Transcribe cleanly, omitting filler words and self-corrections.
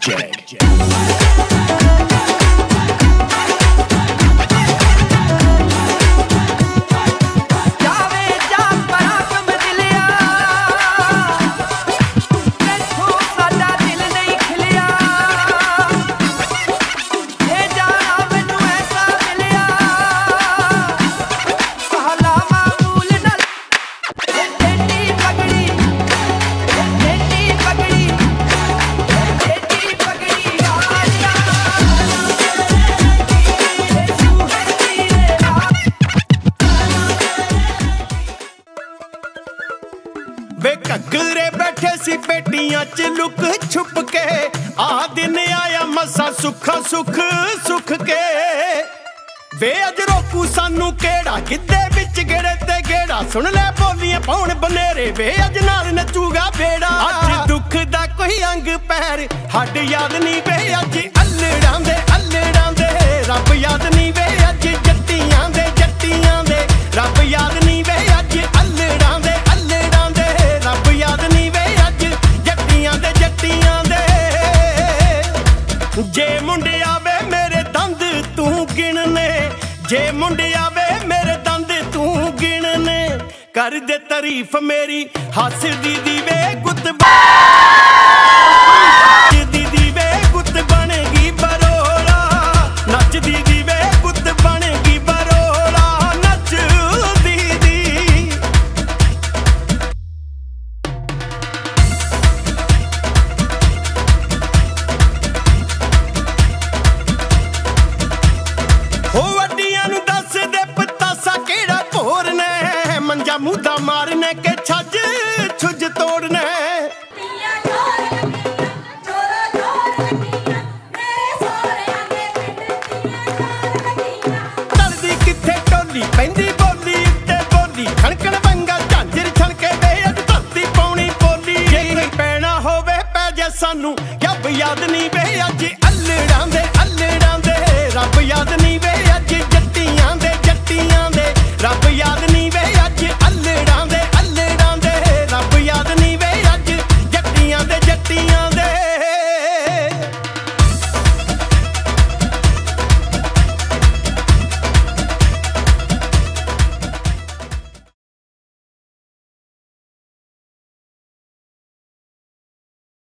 Jag. वे घगरे बैठे सी पेटियां च लुक छुप के आ दिन आया मसा सुखा सुख सुख के वे अज रोकू सानू केड़ा गिद्धे विच गेड़े ते गेड़ा सुन ले बोलियां पौन बनेरे वे अज नाल नचूगा बेड़ा अज दुख दा कोई अंग पैर हड याद नहीं वे अज अल्लड़ां दे रब याद नहीं वे अज जट्टियां दे रब याद नहीं वे अज अल्लड़ां दे रब याद नहीं वे अज जट्टियां दे जे मुंडिया वे मेरे दंद तू गिनने जे मुंडिया वे मेरे दंद तू गिनने कर दे तारीफ मेरी हस दी वे गुत दी वे गुत बनेगी बरोड़ा नच दी वे गुत बनेगी बरोड़ा नच दी हो वड्डियां नू दस दे पतासा केड़ा भोरने मंजा मुद्दा मारने के छज छुज तोड़ने तलदी किथे टोली पैंदी बोली उत्ते बोली खणकण वंगा झांजर छणके वे अज धरती पौनी बोली जे कोई पैना होवे पै जे सानू रब याद नहीं वे अज अल्लड़ां दे रब याद नहीं वे अज जट्टियां